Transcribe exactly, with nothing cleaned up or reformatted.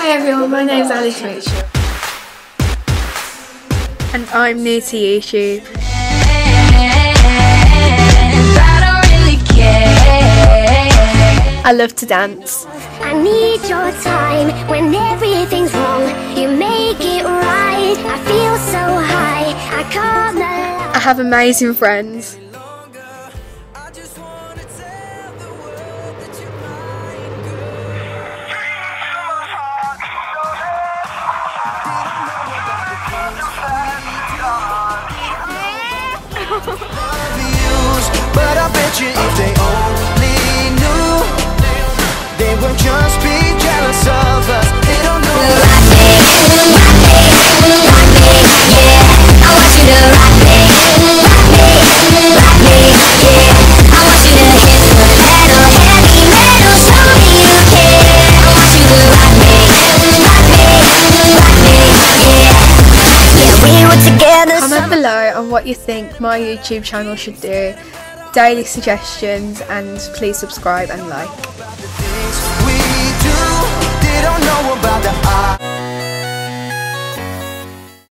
Hi everyone, my name's Alice Mitchell. And I'm new to YouTube. I love to dance. I need your time when everything's wrong. You make it right. I feel so high. I can't lie. I have amazing friends. But I bet you if they only knew, they would just be jealous of us. They don't know. Rock me, rock me, rock me, yeah. I want you to rock me, rock me, rock me, yeah. I want you to hit the metal, heavy metal, show me you care. I want you to rock me, rock me, rock me, yeah. Yeah, we were together. Comment below on what you think my YouTube channel should do, daily suggestions, and please subscribe and like. We do, they don't know about the